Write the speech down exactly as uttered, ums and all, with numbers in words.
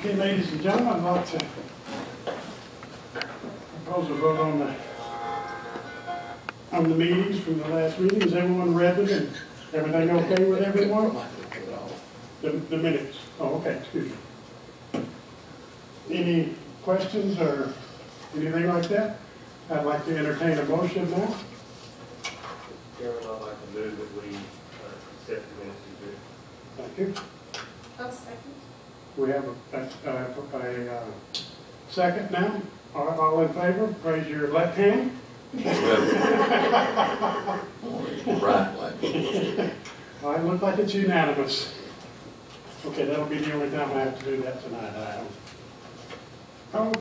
Okay, ladies and gentlemen, I'd like to propose a vote on the on the meetings from the last meeting. Has everyone read them and everything okay with everyone? The, the minutes. Oh, okay, excuse me. Any questions or anything like that? I'd like to entertain a motion now. Chairman, I'd like to move that we uh, accept the minutes as written. Thank you. I'll second. We have a, a, a, a second now. All, all in favor, raise your left hand. Right way. All right, looks like it's unanimous. Okay, that'll be the only time I have to do that tonight, I